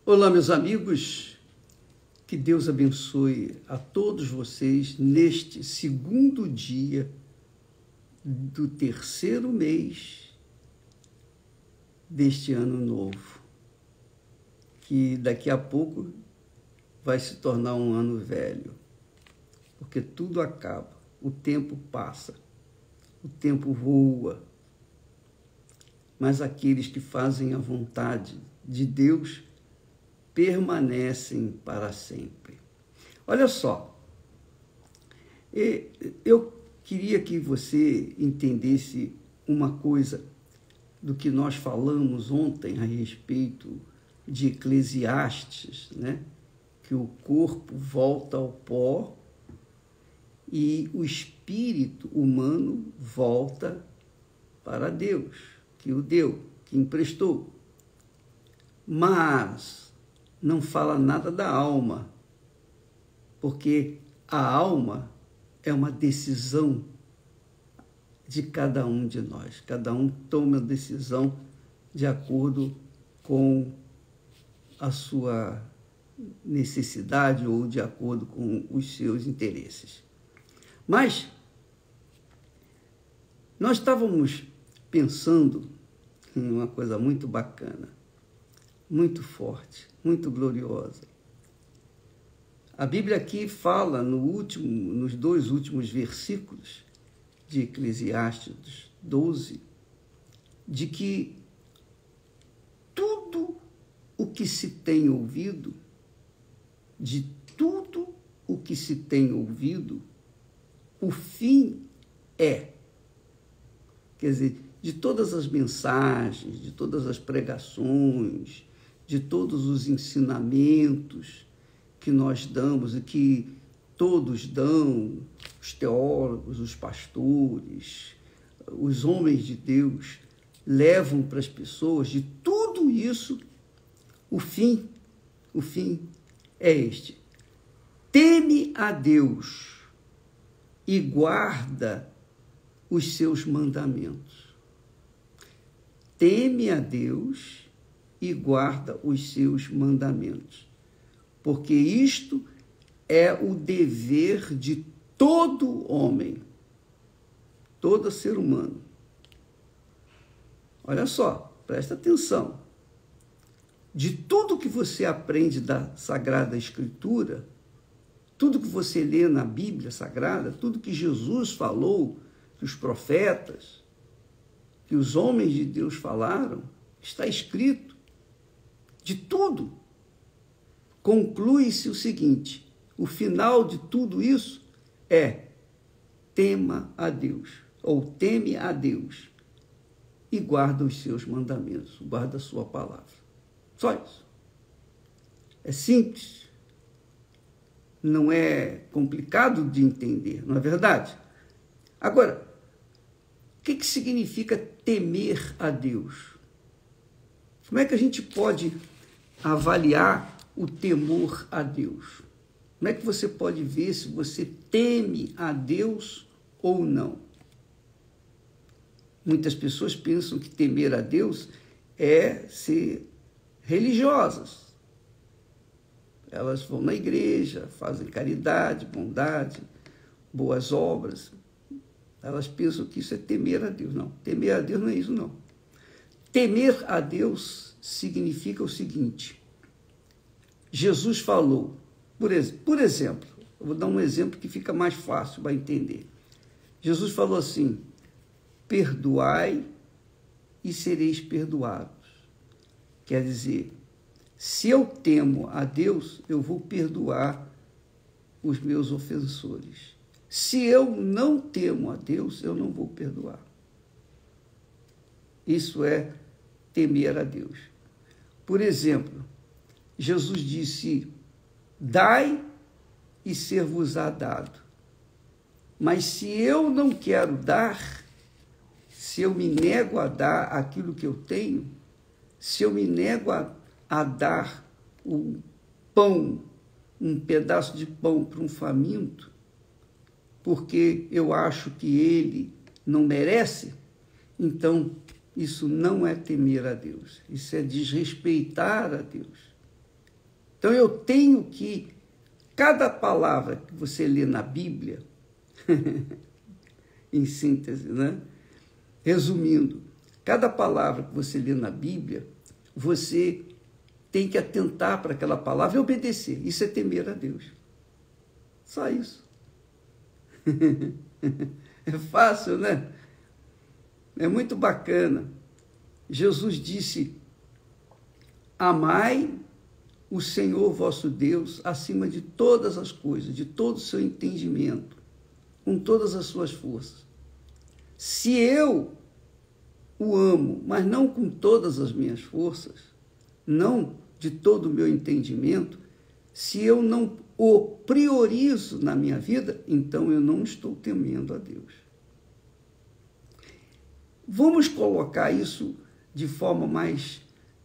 Olá, meus amigos, que Deus abençoe a todos vocês neste segundo dia do terceiro mês deste ano novo, que daqui a pouco vai se tornar um ano velho, porque tudo acaba, o tempo passa, o tempo voa, mas aqueles que fazem a vontade de Deus permanecem para sempre. Olha só, eu queria que você entendesse uma coisa do que nós falamos ontem a respeito de Eclesiastes, né? Que o corpo volta ao pó e o espírito humano volta para Deus, que o deu, que emprestou. Mas não fala nada da alma, porque a alma é uma decisão de cada um de nós. Cada um toma a decisão de acordo com a sua necessidade ou de acordo com os seus interesses. Mas nós estávamos pensando em uma coisa muito bacana, muito forte, muito gloriosa. A Bíblia aqui fala nos dois últimos versículos de Eclesiastes 12, de que tudo o que se tem ouvido, o fim é. Quer dizer, de todas as mensagens, de todas as pregações, de todos os ensinamentos que nós damos e que todos dão, os teólogos, os pastores, os homens de Deus, levam para as pessoas, de tudo isso, o fim é este: teme a Deus e guarda os seus mandamentos. Teme a Deus e guarda os seus mandamentos, porque isto é o dever de todo homem, todo ser humano. Olha só, presta atenção. De tudo que você aprende da Sagrada Escritura, tudo que você lê na Bíblia Sagrada, tudo que Jesus falou, que os profetas, que os homens de Deus falaram, está escrito. De tudo, conclui-se o seguinte: o final de tudo isso é: tema a Deus, ou teme a Deus, e guarda os seus mandamentos, guarda a sua palavra. Só isso. É simples, não é complicado de entender, não é verdade? Agora, o que significa temer a Deus? Como é que a gente pode avaliar o temor a Deus? Como é que você pode ver se você teme a Deus ou não? Muitas pessoas pensam que temer a Deus é ser religiosas. Elas vão na igreja, fazem caridade, bondade, boas obras. Elas pensam que isso é temer a Deus. Não, temer a Deus não é isso, não. Temer a Deus significa o seguinte: Jesus falou, por exemplo, eu vou dar um exemplo que fica mais fácil para entender. Jesus falou assim: perdoai e sereis perdoados. Quer dizer, se eu temo a Deus, eu vou perdoar os meus ofensores. Se eu não temo a Deus, eu não vou perdoar. Isso é temer a Deus. Por exemplo, Jesus disse: dai e ser-vos-á dado. Mas se eu não quero dar, se eu me nego a dar aquilo que eu tenho, se eu me nego a dar o pão, um pedaço de pão para um faminto, porque eu acho que ele não merece, então isso não é temer a Deus, isso é desrespeitar a Deus. Então eu tenho que, cada palavra que você lê na Bíblia, em síntese, né? Resumindo, cada palavra que você lê na Bíblia, você tem que atentar para aquela palavra e obedecer. Isso é temer a Deus. Só isso. É fácil, né? É muito bacana. Jesus disse: amai o Senhor vosso Deus acima de todas as coisas, de todo o seu entendimento, com todas as suas forças. Se eu o amo, mas não com todas as minhas forças, não de todo o meu entendimento, se eu não o priorizo na minha vida, então eu não estou temendo a Deus. Vamos colocar isso de forma mais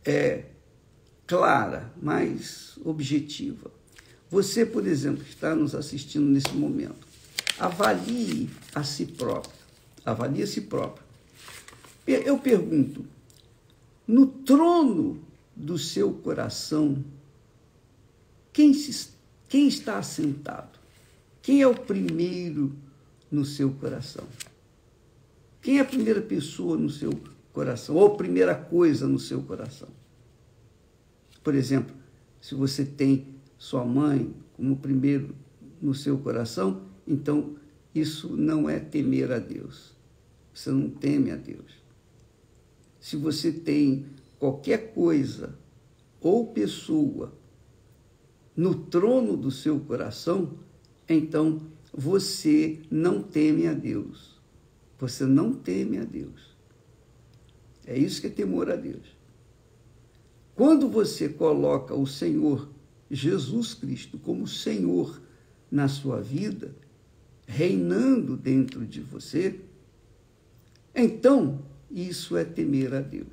clara, mais objetiva. Você, por exemplo, que está nos assistindo nesse momento, avalie a si próprio. Avalie a si próprio. Eu pergunto, no trono do seu coração, quem está assentado? Quem é o primeiro no seu coração? Quem é a primeira pessoa no seu coração? Ou a primeira coisa no seu coração? Por exemplo, se você tem sua mãe como primeiro no seu coração, então isso não é temer a Deus. Você não teme a Deus. Se você tem qualquer coisa ou pessoa no trono do seu coração, então você não teme a Deus. Você não teme a Deus. É isso que é temor a Deus. Quando você coloca o Senhor Jesus Cristo como Senhor na sua vida, reinando dentro de você, então isso é temer a Deus.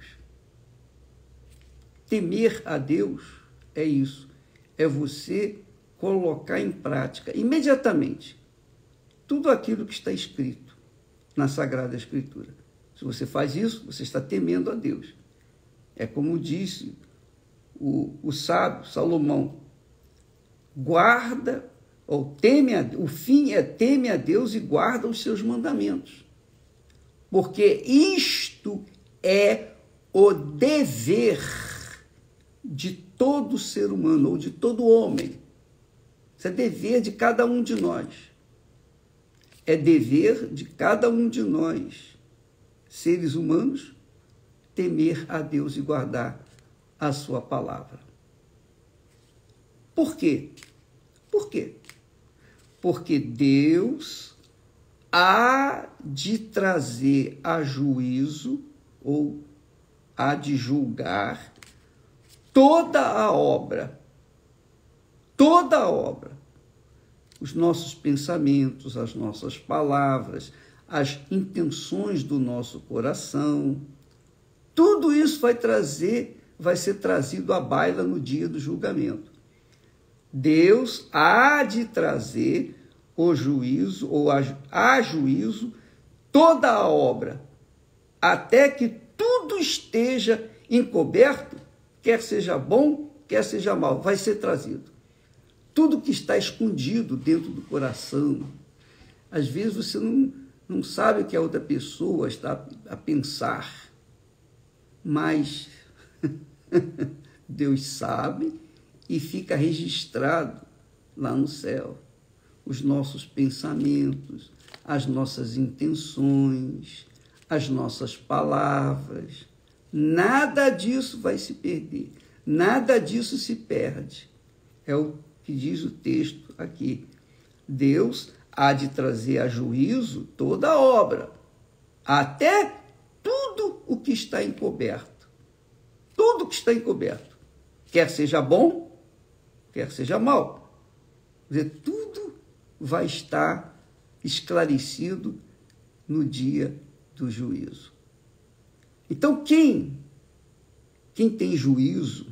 Temer a Deus é isso. É você colocar em prática imediatamente tudo aquilo que está escrito na Sagrada Escritura. Se você faz isso, você está temendo a Deus. É como disse o sábio Salomão: guarda, ou teme o fim é teme a Deus e guarda os seus mandamentos. Porque isto é o dever de todo ser humano, ou de todo homem. Isso é dever de cada um de nós. É dever de cada um de nós, seres humanos, temer a Deus e guardar a sua palavra. Por quê? Por quê? Porque Deus há de trazer a juízo, ou há de julgar toda a obra, os nossos pensamentos, as nossas palavras, as intenções do nosso coração, tudo isso vai ser trazido à baila no dia do julgamento. Deus há de trazer o juízo, ou a juízo, toda a obra, até que tudo esteja encoberto, quer seja bom, quer seja mal, vai ser trazido. Tudo que está escondido dentro do coração, às vezes você não sabe o que a outra pessoa está a pensar, mas Deus sabe e fica registrado lá no céu. Os nossos pensamentos, as nossas intenções, as nossas palavras, nada disso vai se perder, nada disso se perde. É o que diz o texto aqui. Deus há de trazer a juízo toda a obra, até tudo o que está encoberto. Tudo que está encoberto, quer seja bom, quer seja mal. Quer dizer, tudo vai estar esclarecido no dia do juízo. Então, quem tem juízo,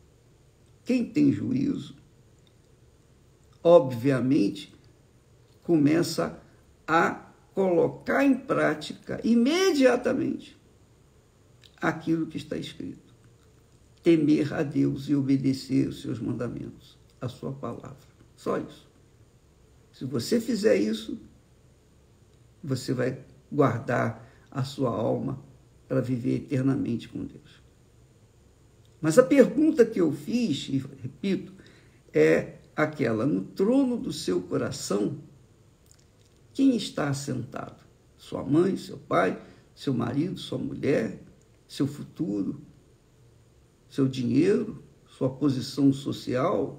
obviamente, começa a colocar em prática imediatamente aquilo que está escrito. temer a Deus e obedecer os seus mandamentos, a sua palavra. Só isso. Se você fizer isso, você vai guardar a sua alma para viver eternamente com Deus. Mas a pergunta que eu fiz, e repito, é aquela: no trono do seu coração, quem está assentado? Sua mãe, seu pai, seu marido, sua mulher, seu futuro, seu dinheiro, sua posição social?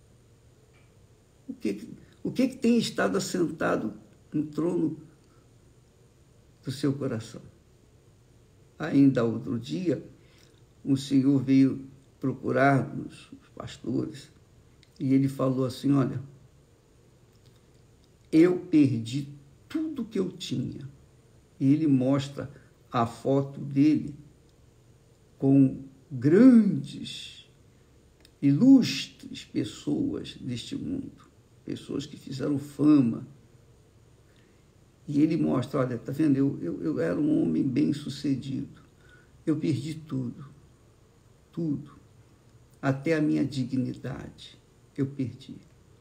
O que tem estado assentado no trono do seu coração? Ainda outro dia, o Senhor veio procurar-nos, os pastores, e ele falou assim: olha, eu perdi tudo que eu tinha. E ele mostra a foto dele com grandes, ilustres pessoas deste mundo, pessoas que fizeram fama. E ele mostra: olha, tá vendo, eu era um homem bem-sucedido, eu perdi tudo, até a minha dignidade eu perdi.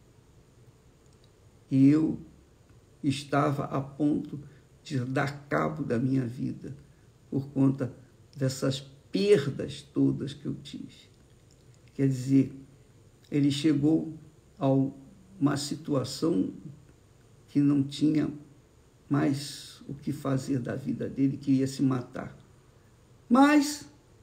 E eu estava a ponto de dar cabo da minha vida por conta dessas perdas todas que eu tive. Quer dizer, ele chegou a uma situação que não tinha mais o que fazer da vida dele, queria se matar. Mas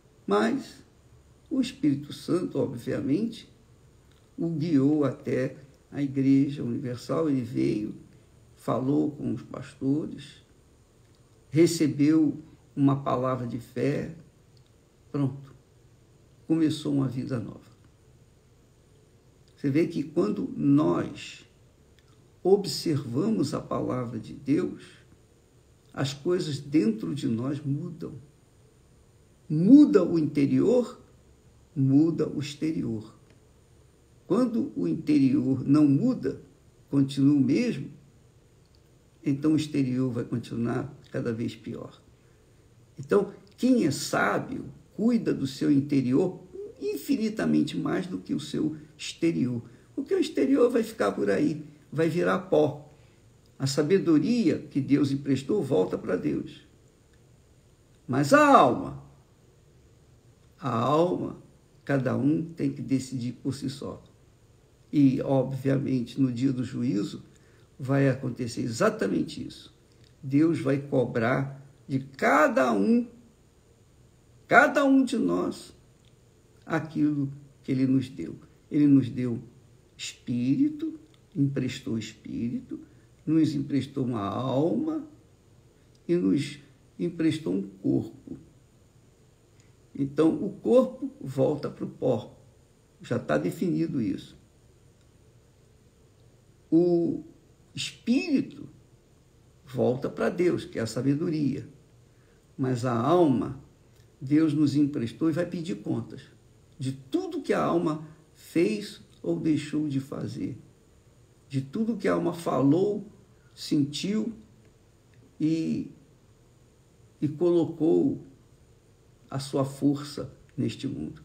o Espírito Santo, obviamente, o guiou até a Igreja Universal. Ele veio, falou com os pastores, recebeu uma palavra de fé, pronto, começou uma vida nova. Você vê que quando nós observamos a palavra de Deus, as coisas dentro de nós mudam. Muda o interior, muda o exterior. Quando o interior não muda, continua o mesmo, então o exterior vai continuar cada vez pior. Então, quem é sábio cuida do seu interior infinitamente mais do que o seu exterior. Porque o exterior vai ficar por aí, vai virar pó. A sabedoria que Deus emprestou volta para Deus. Mas a alma, cada um tem que decidir por si só. E, obviamente, no dia do juízo, vai acontecer exatamente isso. Deus vai cobrar de cada um de nós, aquilo que Ele nos deu. Ele nos deu espírito, emprestou espírito, nos emprestou uma alma e nos emprestou um corpo. Então, o corpo volta para o pó. Já está definido isso. O espírito volta para Deus, que é a sabedoria. Mas a alma, Deus nos emprestou e vai pedir contas de tudo que a alma fez ou deixou de fazer, de tudo que a alma falou, sentiu e colocou a sua força neste mundo.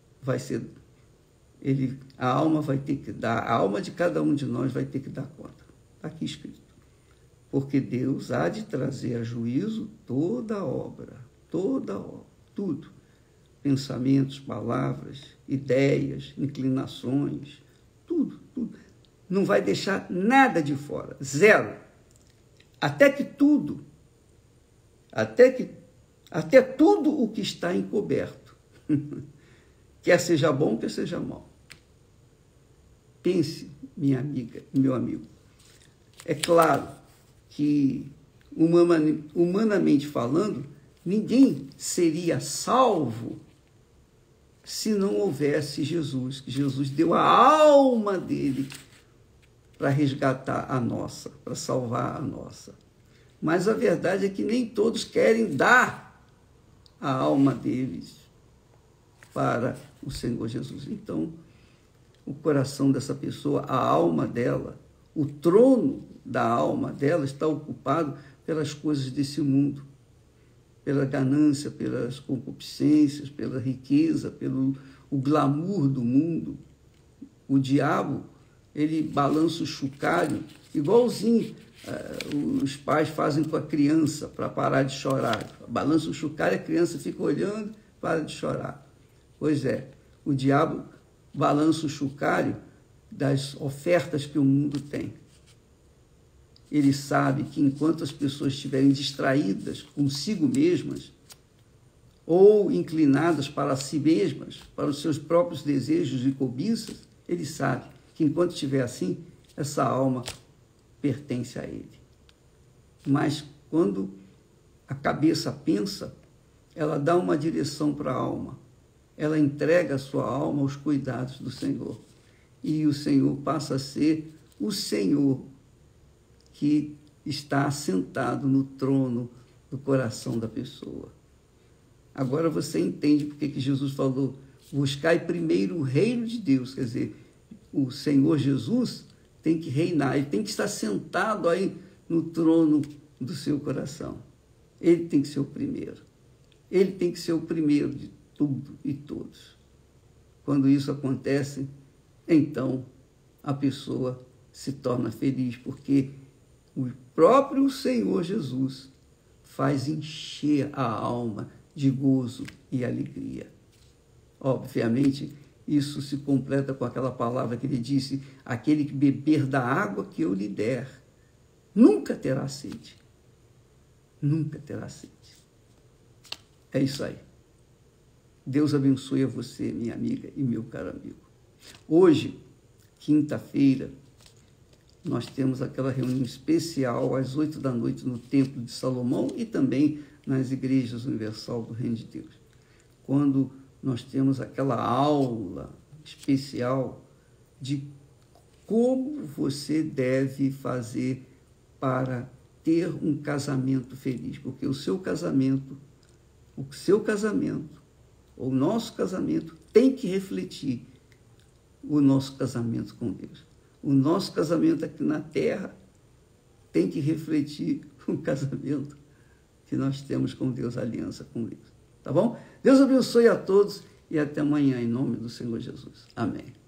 A alma vai ter que dar, a alma de cada um de nós vai ter que dar conta. Está aqui escrito. Porque Deus há de trazer a juízo toda obra, tudo. Pensamentos, palavras, ideias, inclinações, tudo. Não vai deixar nada de fora, zero. Até tudo o que está encoberto. Quer seja bom, quer seja mal. Pense, minha amiga, meu amigo. É claro que, humanamente falando, ninguém seria salvo se não houvesse Jesus, que Jesus deu a alma dele para resgatar a nossa, para salvar a nossa. Mas a verdade é que nem todos querem dar a alma deles para o Senhor Jesus. Então, o coração dessa pessoa, a alma dela, o trono da alma dela está ocupado pelas coisas desse mundo. pela ganância, pelas concupiscências, pela riqueza, pelo o glamour do mundo. O diabo, ele balança o chocalho, igualzinho os pais fazem com a criança para parar de chorar. Balança o chocalho, a criança fica olhando, para de chorar. Pois é, o diabo balança o chocalho das ofertas que o mundo tem. Ele sabe que enquanto as pessoas estiverem distraídas consigo mesmas, ou inclinadas para si mesmas, para os seus próprios desejos e cobiças, ele sabe que enquanto estiver assim, essa alma pertence a ele. Mas quando a cabeça pensa, ela dá uma direção para a alma. Ela entrega a sua alma aos cuidados do Senhor. E o Senhor passa a ser o Senhor que está assentado no trono do coração da pessoa. Agora você entende porque que Jesus falou: buscai primeiro o reino de Deus. Quer dizer, o Senhor Jesus tem que reinar, ele tem que estar sentado aí no trono do seu coração. Ele tem que ser o primeiro. Ele tem que ser o primeiro de tudo e todos. Quando isso acontece, então a pessoa se torna feliz, porque o próprio Senhor Jesus faz encher a alma de gozo e alegria. Obviamente, isso se completa com aquela palavra que ele disse: aquele que beber da água que eu lhe der, nunca terá sede. Nunca terá sede. É isso aí. Deus abençoe a você, minha amiga e meu caro amigo. Hoje, quinta-feira, nós temos aquela reunião especial às 8 da noite no Templo de Salomão e também nas Igrejas Universal do Reino de Deus, quando nós temos aquela aula especial de como você deve fazer para ter um casamento feliz, porque o seu casamento, o nosso casamento tem que refletir o nosso casamento com Deus. O nosso casamento aqui na terra tem que refletir o casamento que nós temos com Deus, a aliança com Deus. Tá bom? Deus abençoe a todos e até amanhã, em nome do Senhor Jesus. Amém.